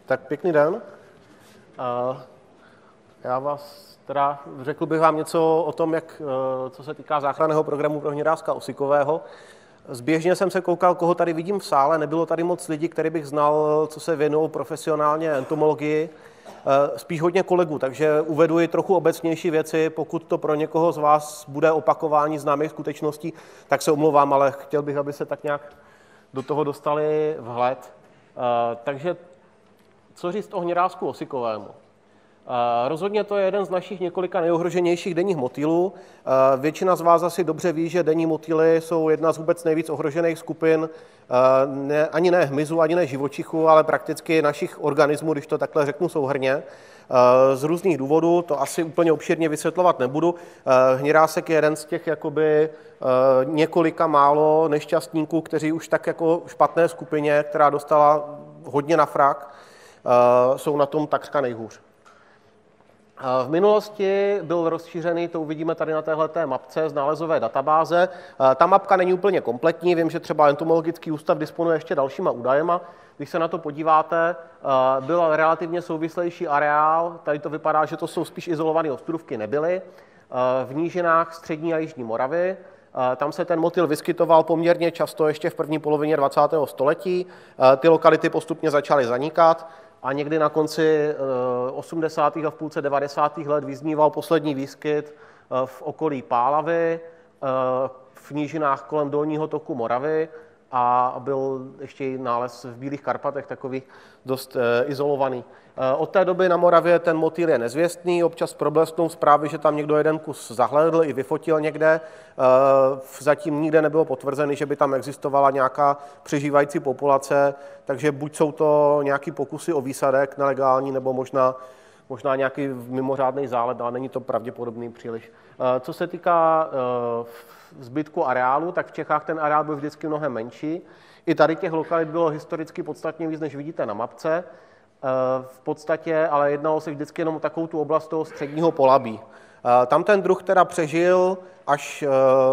Tak pěkný den. Já vás teda řekl bych vám něco o tom, co se týká záchranného programu pro hnědáska osikového. Zběžně jsem se koukal, koho tady vidím v sále. Nebylo tady moc lidí, který bych znal, co se věnují profesionálně entomologii. Spíš hodně kolegů, takže uvedu i trochu obecnější věci. Pokud to pro někoho z vás bude opakování známých skutečností, tak se omlouvám, ale chtěl bych, aby se tak nějak do toho dostali vhled. Takže co říct o hnědásku osikovému? Rozhodně to je jeden z našich několika nejohroženějších denních motýlů. Většina z vás asi dobře ví, že denní motýly jsou jedna z vůbec nejvíc ohrožených skupin, ani ne hmyzu, ani ne živočichů, ale prakticky našich organismů, když to takhle řeknu souhrnně. Z různých důvodů, to asi úplně obšírně vysvětlovat nebudu. Hnědásek je jeden z těch několika málo nešťastníků, kteří už tak jako špatné skupině, která dostala hodně na frak, jsou na tom takřka nejhůř. V minulosti byl rozšířený, to uvidíme tady na téhleté mapce z nálezové databáze. Ta mapka není úplně kompletní, vím, že třeba entomologický ústav disponuje ještě dalšíma údajema. Když se na to podíváte, byl relativně souvislejší areál, tady to vypadá, že to jsou spíš izolované ostrůvky, nebyly. V nížinách střední a jižní Moravy, tam se ten motýl vyskytoval poměrně často ještě v první polovině 20. století. Ty lokality postupně začaly zanikat. A někdy na konci 80. a v půlce 90. let vyzníval poslední výskyt v okolí Pálavy, v nížinách kolem dolního toku Moravy a byl ještě i nález v Bílých Karpatech, takový dost izolovaný. Od té doby na Moravě ten motýl je nezvěstný, občas problesknou zprávy, že tam někdo jeden kus zahlédl i vyfotil někde. Zatím nikde nebylo potvrzený, že by tam existovala nějaká přežívající populace, takže buď jsou to nějaký pokusy o výsadek nelegální, nebo možná nějaký mimořádný zálet, ale není to pravděpodobný příliš. Co se týká zbytku areálu, tak v Čechách ten areál byl vždycky mnohem menší. I tady těch lokalit bylo historicky podstatně víc, než vidíte na mapce. V podstatě ale jednalo se vždycky jenom o takovou tu oblast toho středního Polabí. Tam ten druh teda přežil až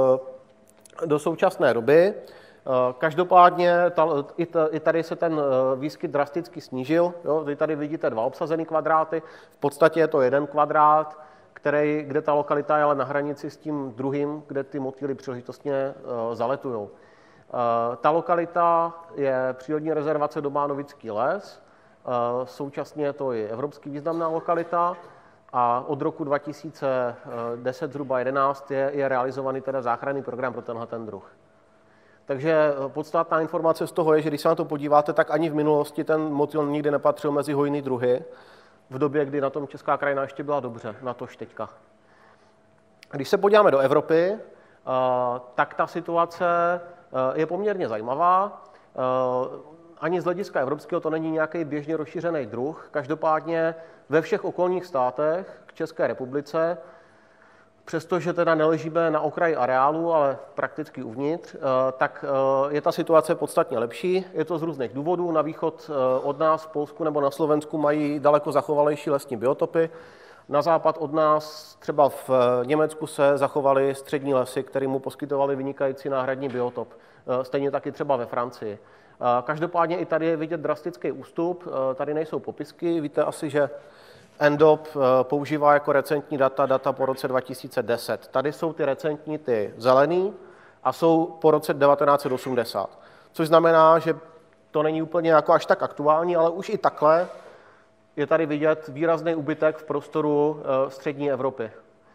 do současné doby. Každopádně i tady se ten výskyt drasticky snížil. Jo? Vy tady vidíte 2 obsazené kvadráty, v podstatě je to 1 kvadrát, kde ta lokalita je ale na hranici s tím druhým, kde ty motýly příležitostně zaletují. Ta lokalita je přírodní rezervace Dobánovický les, současně je to i evropský významná lokalita a od roku 2010, zhruba 11, je realizovaný teda záchranný program pro tenhle druh. Takže podstatná informace z toho je, že když se na to podíváte, tak ani v minulosti ten motýl nikdy nepatřil mezi hojný druhy, v době, kdy na tom česká krajina ještě byla dobře, natož teďka. Když se podíváme do Evropy, tak ta situace je poměrně zajímavá. Ani z hlediska evropského to není nějaký běžně rozšířený druh. Každopádně ve všech okolních státech k České republice, přestože teda neležíme na okraji areálu, ale prakticky uvnitř, tak je ta situace podstatně lepší. Je to z různých důvodů. Na východ od nás v Polsku nebo na Slovensku mají daleko zachovalejší lesní biotopy. Na západ od nás, třeba v Německu, se zachovaly střední lesy, které mu poskytovaly vynikající náhradní biotop. Stejně taky třeba ve Francii. Každopádně i tady je vidět drastický ústup. Tady nejsou popisky. Víte asi, že NDOP používá jako recentní data po roce 2010. Tady jsou ty recentní, ty zelený, a jsou po roce 1980. Což znamená, že to není úplně jako až tak aktuální, ale už i takhle je tady vidět výrazný úbytek v prostoru střední Evropy.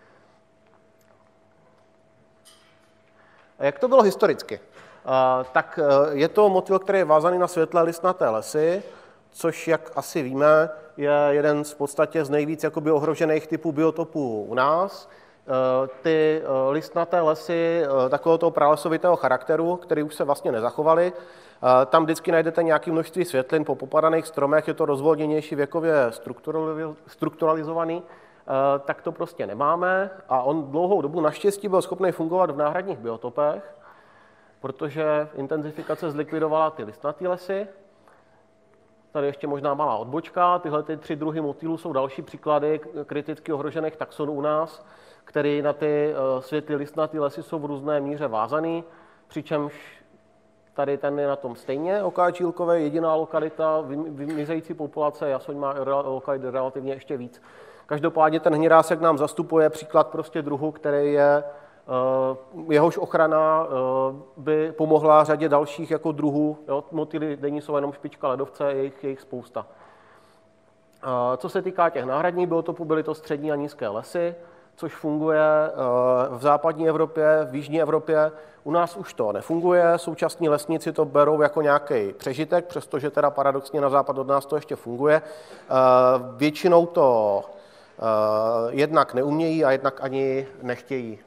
A jak to bylo historicky? Tak je to motýl, který je vázaný na světlé listnaté lesy, což, jak asi víme, je jeden z podstatě z nejvíc jakoby ohrožených typů biotopů u nás. Ty listnaté lesy takového toho pralesovitého charakteru, který už se vlastně nezachovaly, tam vždycky najdete nějaké množství světlin po popadaných stromech, je to rozvolněnější, věkově strukturalizovaný, tak to prostě nemáme a on dlouhou dobu naštěstí byl schopný fungovat v náhradních biotopech, protože intenzifikace zlikvidovala ty listnaté lesy. Tady ještě možná malá odbočka. Tyhle 3 druhy motýlů jsou další příklady kriticky ohrožených taxonů u nás, které na ty světlé listnaté lesy jsou v různé míře vázaný, přičemž tady ten je na tom stejně, Okáčílkové, jediná lokalita, vymizející populace, Jasoň má lokalit relativně ještě víc. Každopádně ten hnědásek nám zastupuje příklad prostě druhu, který je, jehož ochrana by pomohla řadě dalších jako druhů. Jo? Motýly denní jsou jenom špička ledovce, je jich spousta. Co se týká těch náhradních biotopů, byly to střední a nízké lesy, což funguje v západní Evropě, v jižní Evropě. U nás už to nefunguje, současní lesníci to berou jako nějaký přežitek, přestože teda paradoxně na západ od nás to ještě funguje. Většinou to jednak neumějí a jednak ani nechtějí.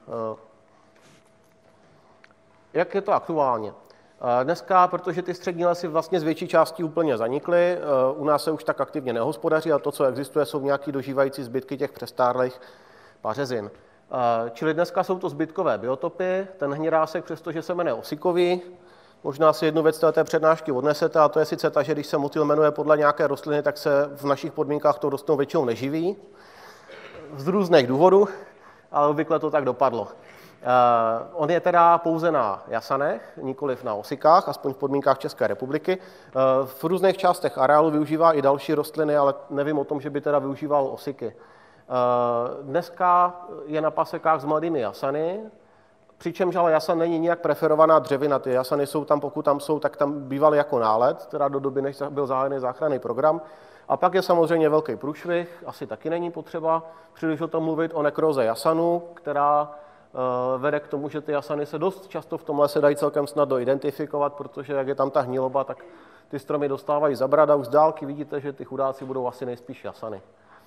Jak je to aktuálně? Dneska, protože ty střední lesy vlastně z větší části úplně zanikly, u nás se už tak aktivně nehospodaří a to, co existuje, jsou nějaké dožívající zbytky těch přestárlých pařezin. Čili dneska jsou to zbytkové biotopy, ten hnědásek, přestože se jmenuje osikový, možná si jednu věc z té přednášky odnesete, a to je sice ta, že když se motýl jmenuje podle nějaké rostliny, tak se v našich podmínkách tou rostlinou většinou neživí. Z různých důvodů, ale obvykle to tak dopadlo. On je teda pouze na jasanech, nikoliv na osikách, aspoň v podmínkách České republiky. V různých částech areálu využívá i další rostliny, ale nevím o tom, že by teda využíval osiky. Dneska je na pasekách s mladými jasany, přičemž ale jasan není nijak preferovaná dřevina. Ty jasany jsou tam, pokud tam jsou, tak tam bývaly jako nálet, teda do doby, než byl zahájený záchranný program. A pak je samozřejmě velký průšvih, asi taky není potřeba příliš o tom mluvit, o nekroze jasanu, která vede k tomu, že ty jasany se dost často v tom lese dají celkem snadno identifikovat, protože jak je tam ta hniloba, tak ty stromy dostávají zabrat a už z dálky vidíte, že ty chudáci budou asi nejspíš jasany.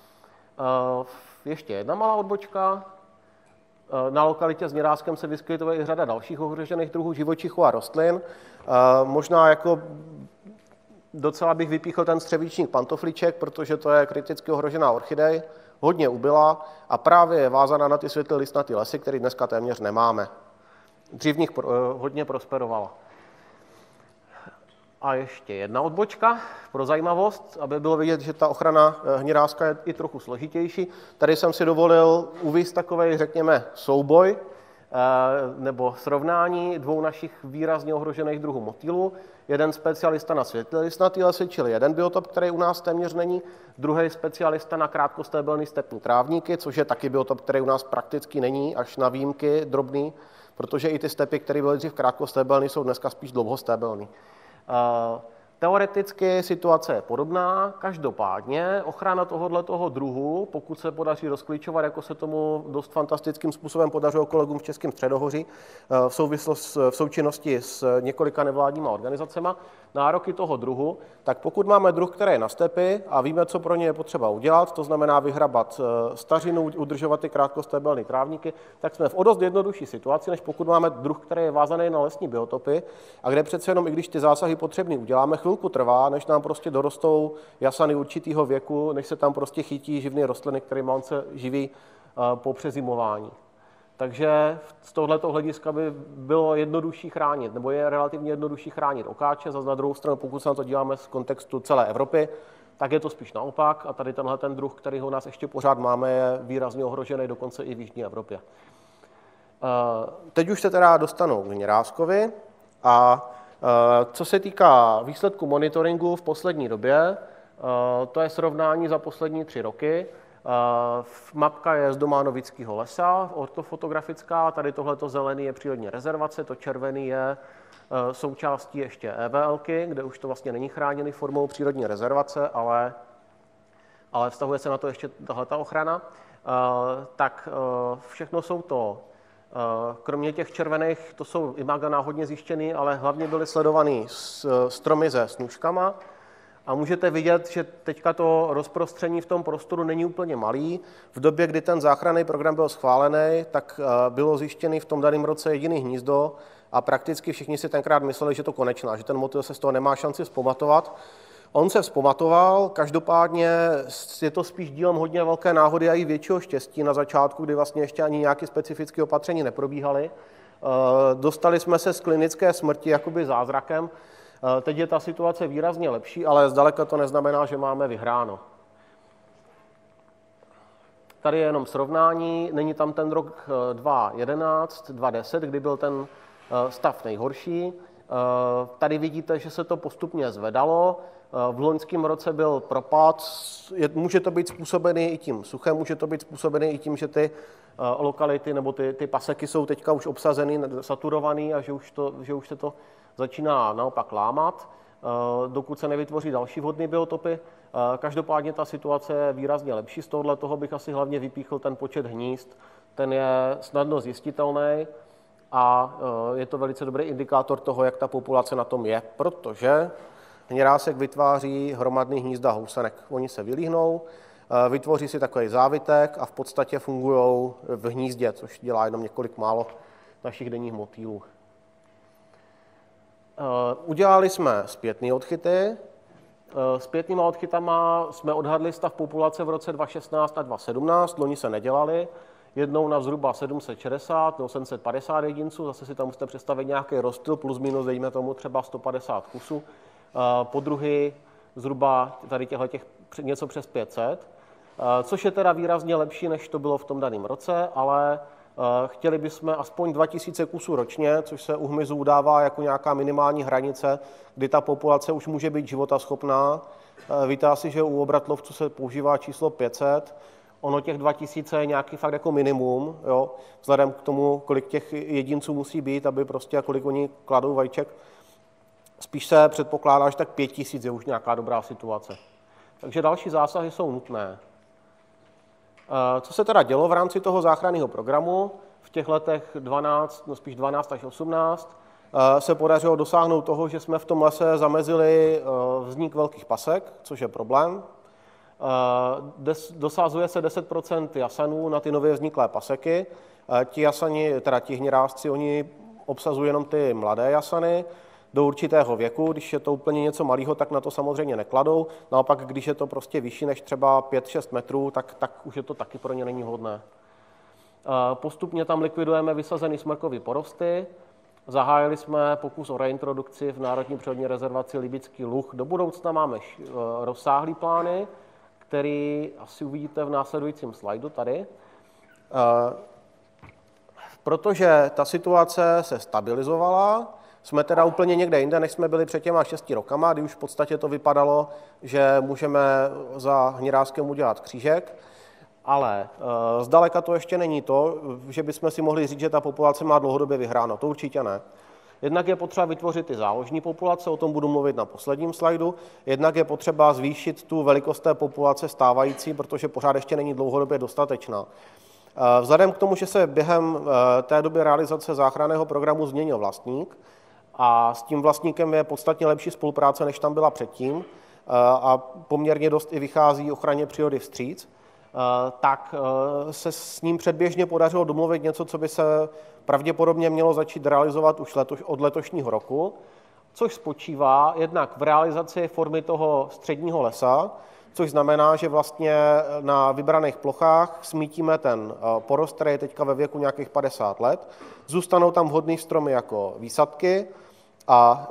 Ještě jedna malá odbočka. Na lokalitě s hnědáskem se vyskytuje i řada dalších ohrožených druhů živočichů a rostlin. Možná jako docela bych vypíchl ten střevíčník pantofliček, protože to je kriticky ohrožená orchidej, hodně ubyla a právě je vázaná na ty světle listnaté lesy, které dneska téměř nemáme. Dřív v nich hodně prosperovala. A ještě jedna odbočka pro zajímavost, aby bylo vidět, že ta ochrana hnědáska je i trochu složitější. Tady jsem si dovolil uvést takový, řekněme, souboj nebo srovnání dvou našich výrazně ohrožených druhů motýlů. Jeden specialista na světlelistnaté lesy, čili jeden biotop, který u nás téměř není, druhý specialista na krátkostébelný stepní trávníky, což je taky biotop, který u nás prakticky není, až na výjimky drobný, protože i ty stepy, které byly dřív krátkostébelný, jsou dneska spíš dlouhostébelný. Teoreticky situace je podobná, každopádně ochrana tohoto druhu, pokud se podaří rozklíčovat, jako se tomu dost fantastickým způsobem podařilo kolegům v Českém středohoří v součinnosti s několika nevládníma organizacemi, nároky toho druhu, tak pokud máme druh, který je na stepi a víme, co pro ně je potřeba udělat, to znamená vyhrabat stařinu, udržovat ty krátkostébelné trávníky, tak jsme v o dost jednodušší situaci, než pokud máme druh, který je vázaný na lesní biotopy a kde přece jenom, i když ty zásahy potřebný uděláme, chvilku trvá, než nám prostě dorostou jasany určitého věku, než se tam prostě chytí živné rostliny, kterými on se živí po přezimování. Takže z tohoto hlediska by bylo jednodušší chránit, nebo je relativně jednodušší chránit okáče, zase na druhou stranu, pokud se na to díváme z kontextu celé Evropy, tak je to spíš naopak a tady tenhle ten druh, kterýho u nás ještě pořád máme, je výrazně ohrožený dokonce i v jižní Evropě. Teď už se teda dostanou k hnědáskovi a co se týká výsledku monitoringu v poslední době, to je srovnání za poslední 3 roky. Mapka je z Dománovického lesa, ortofotografická, tady tohleto zelený je přírodní rezervace, to červený je součástí ještě EVLky, kde už to vlastně není chráněný formou přírodní rezervace, ale vztahuje se na to ještě tahleta ochrana. Tak všechno jsou to, kromě těch červených, to jsou imaga náhodně zjištěný, ale hlavně byly sledovaný stromy se snůžkama. A můžete vidět, že teďka to rozprostření v tom prostoru není úplně malý. V době, kdy ten záchranný program byl schválený, tak bylo zjištěný v tom daném roce jediný hnízdo a prakticky všichni si tenkrát mysleli, že to konečná, že ten motýl se z toho nemá šanci vzpamatovat. On se vzpamatoval, každopádně je to spíš dílem hodně velké náhody a i většího štěstí na začátku, kdy vlastně ještě ani nějaké specifické opatření neprobíhaly. Dostali jsme se z klinické smrti jakoby zázrakem. Teď je ta situace výrazně lepší, ale zdaleka to neznamená, že máme vyhráno. Tady je jenom srovnání, není tam ten rok 2011, 2010, kdy byl ten stav nejhorší. Tady vidíte, že se to postupně zvedalo. V loňském roce byl propad. Může to být způsobený i tím suchem, může to být způsobený i tím, že ty lokality nebo ty paseky jsou teďka už obsazený, saturovaný a že už se to začíná naopak lámat, dokud se nevytvoří další vhodné biotopy. Každopádně ta situace je výrazně lepší. Z toho bych asi hlavně vypíchl ten počet hnízd. Ten je snadno zjistitelný a je to velice dobrý indikátor toho, jak ta populace na tom je, protože hněrásek vytváří hromadný hnízda housenek. Oni se vylíhnou, vytvoří si takový závitek a v podstatě fungují v hnízdě, což dělá jenom několik málo našich denních motýlů. Udělali jsme zpětné odchyty. Zpětnýma odchytama jsme odhadli stav populace v roce 2016 a 2017, loni se nedělali. Jednou na zhruba 760 nebo 750 jedinců, zase si tam musíte představit nějaký rozptyl, plus minus, dejme tomu třeba 150 kusů. Po druhý zhruba tady těch něco přes 500, což je teda výrazně lepší, než to bylo v tom daném roce, ale chtěli bychom aspoň 2000 kusů ročně, což se u hmyzů udává jako nějaká minimální hranice, kdy ta populace už může být životaschopná. Víte asi, že u obratlovců se používá číslo 500, ono těch 2000 je nějaký fakt jako minimum, jo? Vzhledem k tomu, kolik těch jedinců musí být, aby prostě, kolik oni kladou vajíček. Spíš se předpokládá, že tak 5000 je už nějaká dobrá situace. Takže další zásahy jsou nutné. Co se teda dělo v rámci toho záchranného programu? V těch letech 12 až 18 se podařilo dosáhnout toho, že jsme v tom lese zamezili vznik velkých pasek, což je problém. Dosazuje se 10% jasanů na ty nově vzniklé paseky. Ti jasani, teda ti hněrásci, oni obsazují jenom ty mladé jasany do určitého věku. Když je to úplně něco malého, tak na to samozřejmě nekladou. Naopak, když je to prostě vyšší než třeba 5-6 metrů, tak už je to taky pro ně není vhodné. Postupně tam likvidujeme vysazený smrkový porosty. Zahájili jsme pokus o reintrodukci v Národní přírodní rezervaci Libický Luh. Do budoucna máme rozsáhlý plány, který asi uvidíte v následujícím slajdu tady. Protože ta situace se stabilizovala, jsme teda úplně někde jinde, než jsme byli před těma 6 rokama, kdy už v podstatě to vypadalo, že můžeme za hněráskem udělat křížek, ale zdaleka to ještě není to, že bychom si mohli říct, že ta populace má dlouhodobě vyhráno. To určitě ne. Jednak je potřeba vytvořit ty záložní populace, o tom budu mluvit na posledním slajdu. Jednak je potřeba zvýšit tu velikost té populace stávající, protože pořád ještě není dlouhodobě dostatečná. Vzhledem k tomu, že se během té doby realizace záchranného programu změnil vlastník a s tím vlastníkem je podstatně lepší spolupráce, než tam byla předtím a poměrně dost i vychází ochraně přírody vstříc, tak se s ním předběžně podařilo domluvit něco, co by se pravděpodobně mělo začít realizovat už od letošního roku, což spočívá jednak v realizaci formy toho středního lesa, což znamená, že vlastně na vybraných plochách smítíme ten porost, který je teďka ve věku nějakých 50 let, zůstanou tam vhodné stromy jako výsadky a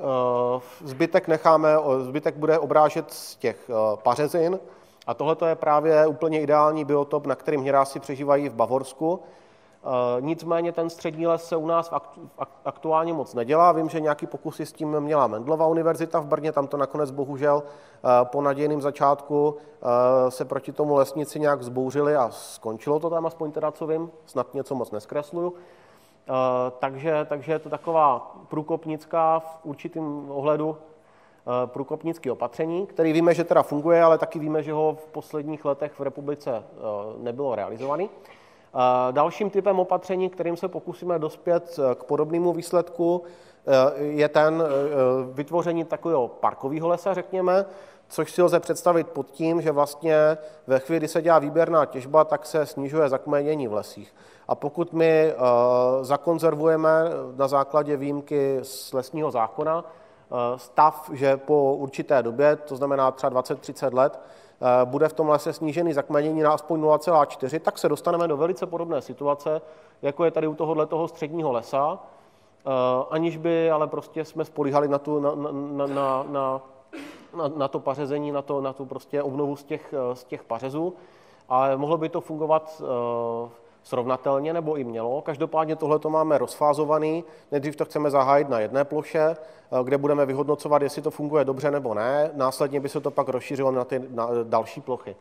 zbytek bude obrážet z těch pařezin. A tohle je právě úplně ideální biotop, na kterým hněrásci přežívají v Bavorsku. Nicméně ten střední les se u nás aktuálně moc nedělá. Vím, že nějaký pokusy s tím měla Mendelova univerzita v Brně, tam to nakonec bohužel po nadějném začátku se proti tomu lesníci nějak vzbouřili a skončilo to tam, aspoň teda co vím, snad něco moc neskresluju. Takže je to taková průkopnická v určitém ohledu průkopnické opatření, který víme, že teda funguje, ale taky víme, že ho v posledních letech v republice nebylo realizovaný. Dalším typem opatření, kterým se pokusíme dospět k podobnému výsledku, je ten vytvoření takového parkového lesa, řekněme, což si lze představit pod tím, že vlastně ve chvíli, kdy se dělá výběrná těžba, tak se snižuje zakmenění v lesích. A pokud my zakonzervujeme na základě výjimky z lesního zákona stav, že po určité době, to znamená třeba 20-30 let, bude v tom lese snížený zakmenění na aspoň 0,4, tak se dostaneme do velice podobné situace, jako je tady u tohoto středního lesa, aniž by ale prostě jsme spolíhali na to pařezení, na tu prostě obnovu z těch pařezů, ale mohlo by to fungovat srovnatelně, nebo i mělo. Každopádně tohleto máme rozfázovaný. Nejdřív to chceme zahájit na jedné ploše, kde budeme vyhodnocovat, jestli to funguje dobře nebo ne. Následně by se to pak rozšířilo na další plochy.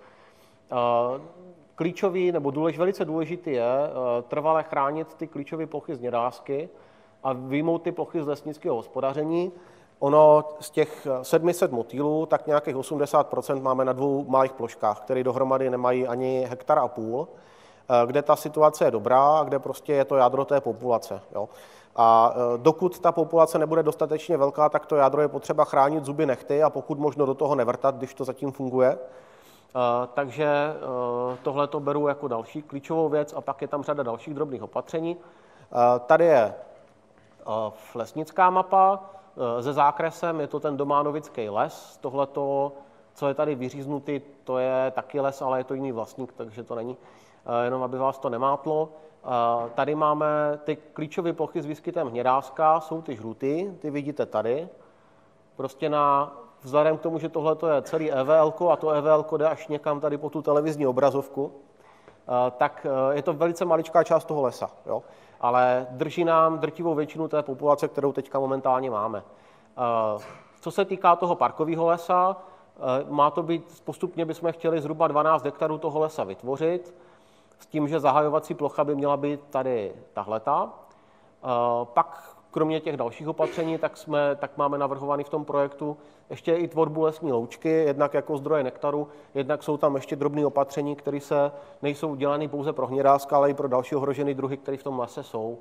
Klíčový nebo velice důležitý je trvale chránit ty klíčové plochy z hnědásky a vyjmout ty plochy z lesnického hospodaření. Ono z těch 700 motýlů, tak nějakých 80% máme na 2 malých ploškách, které dohromady nemají ani 1,5 hektaru, kde ta situace je dobrá a kde prostě je to jádro té populace. Jo. A dokud ta populace nebude dostatečně velká, tak to jádro je potřeba chránit zuby nehty a pokud možno do toho nevrtat, když to zatím funguje. Takže tohle to beru jako další klíčovou věc a pak je tam řada dalších drobných opatření. Tady je lesnická mapa se zákresem, je to ten Dománovický les. Tohleto, co je tady vyříznutý, to je taky les, ale je to jiný vlastník, takže to není, jenom aby vás to nemátlo. Tady máme ty klíčové plochy s výskytem hnědáska, jsou ty žlutý, ty vidíte tady. Prostě vzhledem k tomu, že tohle je celý EVL a to EVL jde až někam tady po tu televizní obrazovku, tak je to velice maličká část toho lesa. Jo? Ale drží nám drtivou většinu té populace, kterou teďka momentálně máme. Co se týká toho parkového lesa, má to být, postupně bychom chtěli zhruba 12 hektarů toho lesa vytvořit, s tím, že zahajovací plocha by měla být tady tahleta. Pak kromě těch dalších opatření, tak máme navrhovaný v tom projektu ještě i tvorbu lesní loučky, jednak jako zdroje nektaru, jednak jsou tam ještě drobné opatření, které nejsou dělané pouze pro hnědáska, ale i pro další ohrožené druhy, které v tom lese jsou.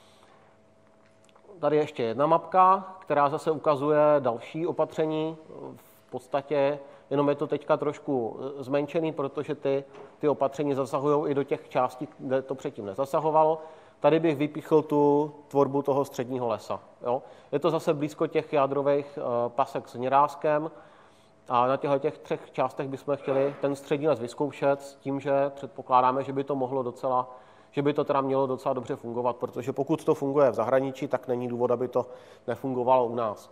Tady je ještě jedna mapka, která zase ukazuje další opatření. V podstatě jenom je to teďka trošku zmenšený, protože ty opatření zasahují i do těch částí, kde to předtím nezasahovalo. Tady bych vypíchl tu tvorbu toho středního lesa. Jo? Je to zase blízko těch jádrových pasek s hnědáskem a na těchto 3 částech bychom chtěli ten střední les vyzkoušet s tím, že předpokládáme, že by to teda mělo docela dobře fungovat, protože pokud to funguje v zahraničí, tak není důvod, aby to nefungovalo u nás.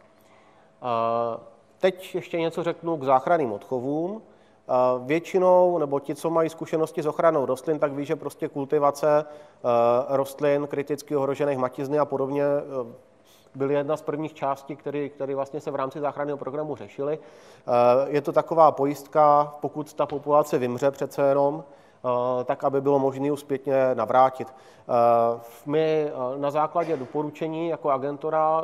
Teď ještě něco řeknu k záchranným odchovům. Většinou, nebo ti, co mají zkušenosti s ochranou rostlin, tak ví, že prostě kultivace rostlin kriticky ohrožených hmatizny a podobně byly jedna z prvních částí, které vlastně se v rámci záchranného programu řešily. Je to taková pojistka, pokud ta populace vymře přece jenom, tak aby bylo možné ji zpětně navrátit. My na základě doporučení jako agentura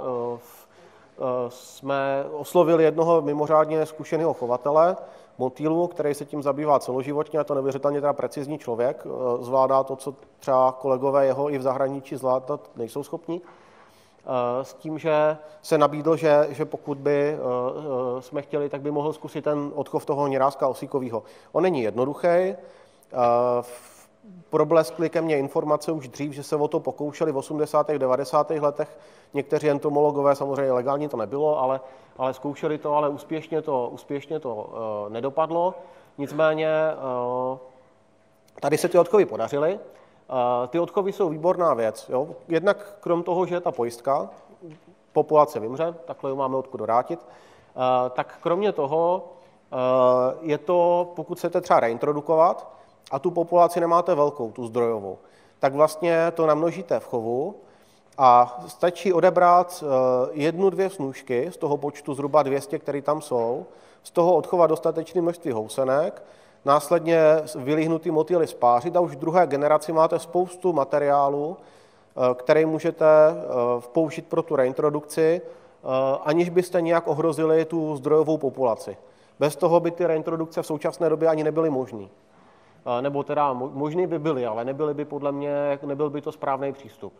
jsme oslovili jednoho mimořádně zkušeného chovatele motýlů, který se tím zabývá celoživotně, a to neuvěřitelně teda precizní člověk, zvládá to, co třeba kolegové jeho i v zahraničí zvládat nejsou schopni. S tím, že se nabídl, že pokud by jsme chtěli, tak by mohl zkusit ten odchov toho hnědáska osíkového. On není jednoduchý. Probleskly ke mně informace už dřív, že se o to pokoušeli v 80. 90. letech. Někteří entomologové, samozřejmě legální to nebylo, ale zkoušeli to, ale úspěšně to nedopadlo. Nicméně tady se ty odchovy podařily. Ty odchovy jsou výborná věc. Jo? Jednak krom toho, že je ta pojistka, populace vymře, takhle ji máme odkud vrátit, tak kromě toho je to, pokud chcete třeba reintrodukovat a tu populaci nemáte velkou, tu zdrojovou, tak vlastně to namnožíte v chovu a stačí odebrat 1-2 snůžky z toho počtu zhruba 200, které tam jsou, z toho odchovat dostatečné množství housenek, následně vylíhnutý motýly spářit a už v druhé generaci máte spoustu materiálu, který můžete použít pro tu reintrodukci, aniž byste nějak ohrozili tu zdrojovou populaci. Bez toho by ty reintrodukce v současné době ani nebyly možné. Nebo teda možný by byly, ale nebyly by podle mě, nebyl by to správný přístup.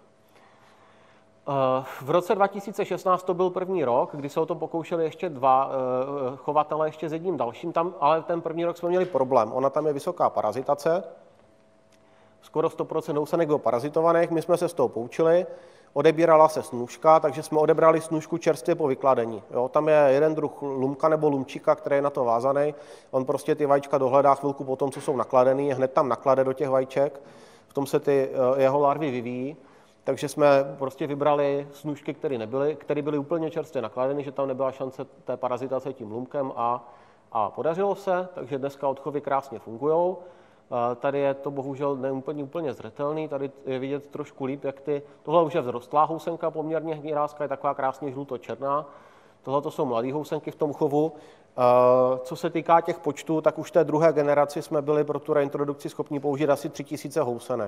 V roce 2016 to byl první rok, kdy se o to pokoušeli ještě 2 chovatele ještě s jedním dalším, ale ten první rok jsme měli problém. Ona tam je vysoká parazitace, skoro 100% housenek bylo parazitovaných, my jsme se z toho poučili, odebírala se snůžka, takže jsme odebrali snůžku čerstvě po vykladení. Jo, tam je jeden druh lumka nebo lumčíka, který je na to vázaný, on prostě ty vajíčka dohledá chvilku po tom, co jsou nakladený, hned tam naklade do těch vajíček, v tom se ty jeho larvy vyvíjí. Takže jsme prostě vybrali snůžky, které byly úplně čerstvě nakladeny, že tam nebyla šance té parazitace tím lumkem a podařilo se, takže dneska odchovy krásně fungují. Tady je to bohužel úplně zřetelný, tady je vidět trošku líp, jak tohle už je vzrostlá housenka, poměrně hníráska, je taková krásně žluto-černá. Tohle to jsou mladé housenky v tom chovu. Co se týká těch počtů, tak už té druhé generaci jsme byli pro tu reintrodukci schopni použít asi 3000 housenek.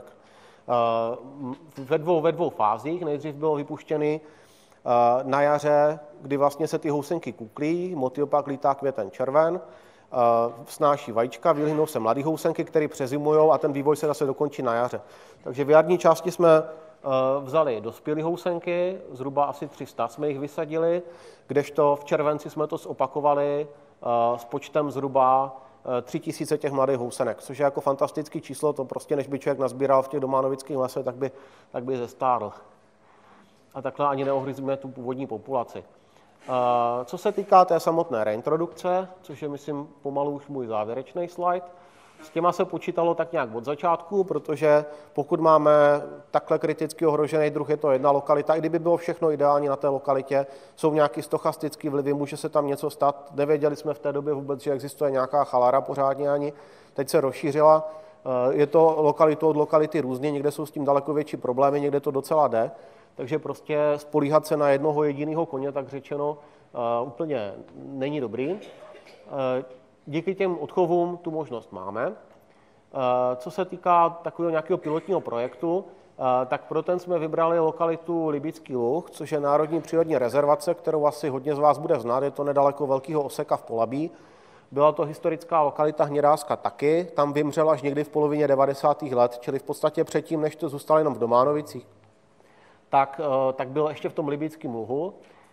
Ve dvou fázích. Nejdřív bylo vypuštěny na jaře, kdy vlastně se ty housenky kuklí, motýl pak lítá květen červen, snáší vajíčka, vylíhnou se mladé housenky, které přezimují a ten vývoj se zase dokončí na jaře. Takže v jarní části jsme vzali dospělé housenky, zhruba asi 300 jsme jich vysadili, kdežto v červenci jsme to zopakovali s počtem zhruba 3000 těch mladých housenek, což je jako fantastické číslo, to prostě než by člověk nazbíral v těch dománovických lesech, tak by zestárl. A takhle ani neohryzíme tu původní populaci. Co se týká té samotné reintrodukce, což je, myslím, pomalu už můj závěrečný slide, s těma se počítalo tak nějak od začátku, protože pokud máme takhle kriticky ohrožený druh, je to jedna lokalita, i kdyby bylo všechno ideální na té lokalitě, jsou nějaký stochastický vlivy, může se tam něco stát, nevěděli jsme v té době vůbec, že existuje nějaká chalara pořádně ani, teď se rozšířila, je to lokalitu od lokality různě, někde jsou s tím daleko větší problémy, někde to docela jde, takže prostě spolíhat se na jednoho jediného koně, tak řečeno, úplně není dobrý. Díky těm odchovům tu možnost máme. Co se týká takového nějakého pilotního projektu, tak pro ten jsme vybrali lokalitu Libický Luh, což je národní přírodní rezervace, kterou asi hodně z vás bude znát, je to nedaleko Velkého Oseka v Polabí. Byla to historická lokalita hnědáska taky, tam vymřela až někdy v polovině 90. let, čili v podstatě předtím, než to zůstalo jenom v Dománovicích, tak byl ještě v tom Libickém Luhu.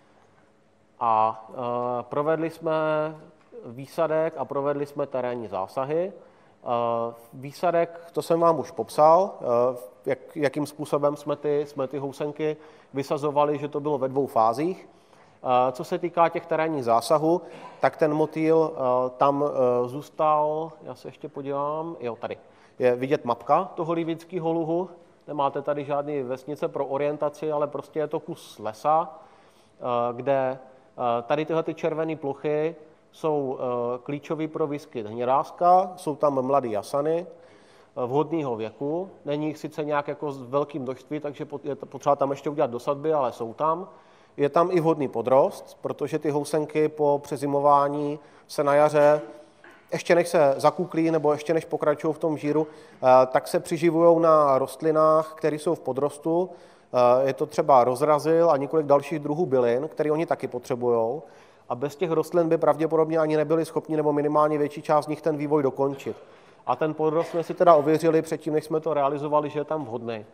A provedli jsme výsadek a provedli jsme terénní zásahy. Výsadek, to jsem vám už popsal, jakým způsobem jsme ty housenky vysazovali, že to bylo ve dvou fázích. Co se týká těch terénních zásahů, tak ten motýl tam zůstal, já se ještě podívám, jo, tady je vidět mapka toho Libického Luhu, nemáte tady žádné vesnice pro orientaci, ale prostě je to kus lesa, kde tady tyhle ty červené plochy jsou klíčové pro výskyt hnědáska, jsou tam mladé jasany vhodného věku, není jich sice nějak jako s velkým množství, takže je potřeba tam ještě udělat dosadby, ale jsou tam. Je tam i vhodný podrost, protože ty housenky po přezimování se na jaře, ještě než se zakuklí nebo ještě než pokračují v tom žíru, tak se přiživují na rostlinách, které jsou v podrostu. Je to třeba rozrazil a několik dalších druhů bylin, které oni taky potřebují. A bez těch rostlin by pravděpodobně ani nebyli schopni, nebo minimálně větší část z nich ten vývoj dokončit. A ten podrost jsme si teda ověřili předtím, než jsme to realizovali, že je tam vhodný.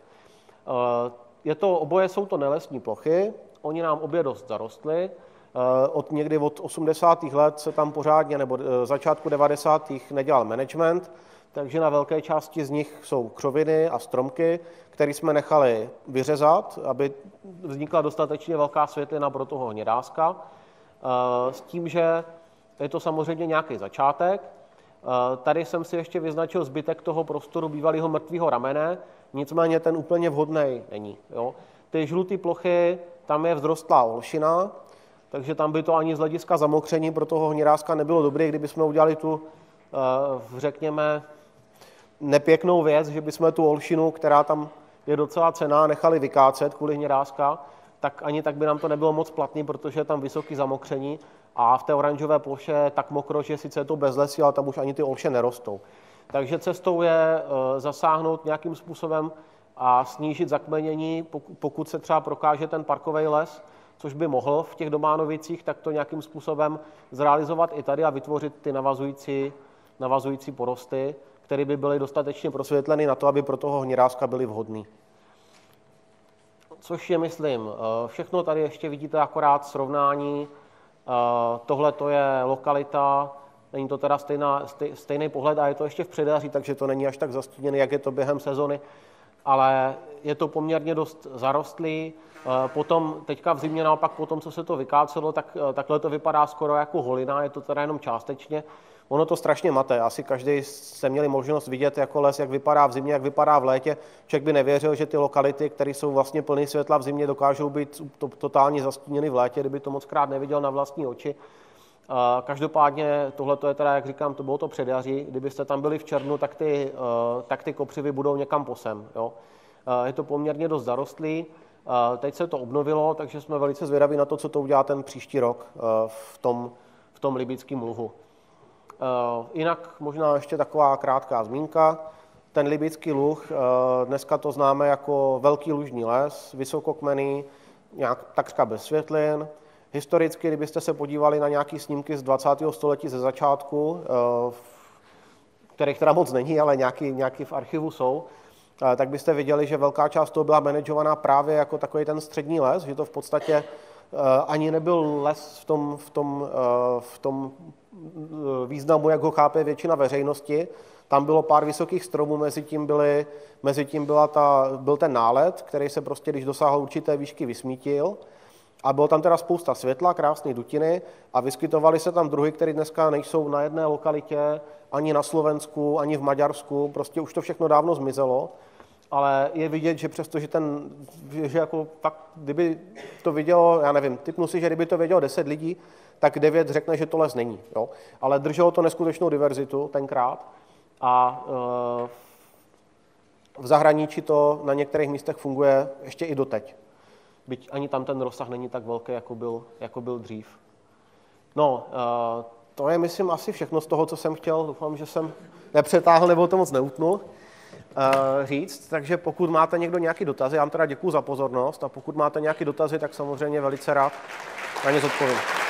Oboje jsou to nelesní plochy, oni nám obě dost zarostly. Někdy od 80. let se tam pořádně, nebo začátku 90. nedělal management, takže na velké části z nich jsou křoviny a stromky, které jsme nechali vyřezat, aby vznikla dostatečně velká světlina pro toho hnědáska. S tím, že je to samozřejmě nějaký začátek. Tady jsem si ještě vyznačil zbytek toho prostoru bývalého mrtvého ramene, nicméně ten úplně vhodný není. Jo. Ty žluté plochy, tam je vzrostlá olšina, takže tam by to ani z hlediska zamokření pro toho hnědáska nebylo dobré, kdybychom udělali tu, řekněme, nepěknou věc, že bychom tu olšinu, která tam je docela cenná, nechali vykácet kvůli hnědáska, tak ani tak by nám to nebylo moc platný, protože je tam vysoké zamokření a v té oranžové ploše je tak mokro, že sice je to bezlesí, ale tam už ani ty olše nerostou. Takže cestou je zasáhnout nějakým způsobem a snížit zakmenění, pokud se třeba prokáže ten parkový les, což by mohl v těch Dománovicích, tak to nějakým způsobem zrealizovat i tady a vytvořit ty navazující porosty, které by byly dostatečně prosvětleny na to, aby pro toho hnědáska byly vhodný. Což je, myslím, všechno tady ještě vidíte akorát srovnání. Tohle to je lokalita, není to teda stejný pohled a je to ještě v předjaří, takže to není až tak zastíněné, jak je to během sezony, ale je to poměrně dost zarostlý. Potom teďka v zimě naopak po tom, co se to vykácelo, tak takhle to vypadá skoro jako holina, je to teda jenom částečně. Ono to strašně mate, asi každý jste měli možnost vidět jako les, jak vypadá v zimě, jak vypadá v létě. Člověk by nevěřil, že ty lokality, které jsou vlastně plné světla v zimě, dokážou být totálně zastíněny v létě, kdyby to mockrát neviděl na vlastní oči. Každopádně tohle je teda, jak říkám, to bylo to předjaří. Kdybyste tam byli v červnu, tak ty kopřivy budou někam posem. Jo? Je to poměrně dost zarostlý. Teď se to obnovilo, takže jsme velice zvědaví na to, co to udělá ten příští rok v tom libickém luhu. Jinak možná ještě taková krátká zmínka. Ten libický luh, dneska to známe jako velký lužní les, vysokokmenný, nějak takřka bez světlin. Historicky, kdybyste se podívali na nějaké snímky z 20. století ze začátku, kterých teda moc není, ale nějaký v archivu jsou, tak byste viděli, že velká část toho byla manažovaná právě jako takový ten střední les, že to v podstatě ani nebyl les v tom významu, jak ho chápe většina veřejnosti. Tam bylo pár vysokých stromů, mezi tím byl ten nálet, který se prostě, když dosáhl určité výšky, vysmítil. A bylo tam teda spousta světla, krásné dutiny a vyskytovaly se tam druhy, které dneska nejsou na jedné lokalitě, ani na Slovensku, ani v Maďarsku, prostě už to všechno dávno zmizelo. Ale je vidět, že přesto, že jako fakt, kdyby to vidělo, já nevím, tipnu si, že kdyby to vědělo 10 lidí, tak 9 řekne, že to les není. Jo? Ale drželo to neskutečnou diverzitu tenkrát a v zahraničí to na některých místech funguje ještě i doteď. Byť ani tam ten rozsah není tak velký, jako byl dřív. No, to je, myslím, asi všechno z toho, co jsem chtěl. Doufám, že jsem nepřetáhl nebo to moc neutnul říct. Takže pokud máte někdo nějaký dotazy, já vám teda děkuju za pozornost a pokud máte nějaké dotazy, tak samozřejmě velice rád na ně zodpovím.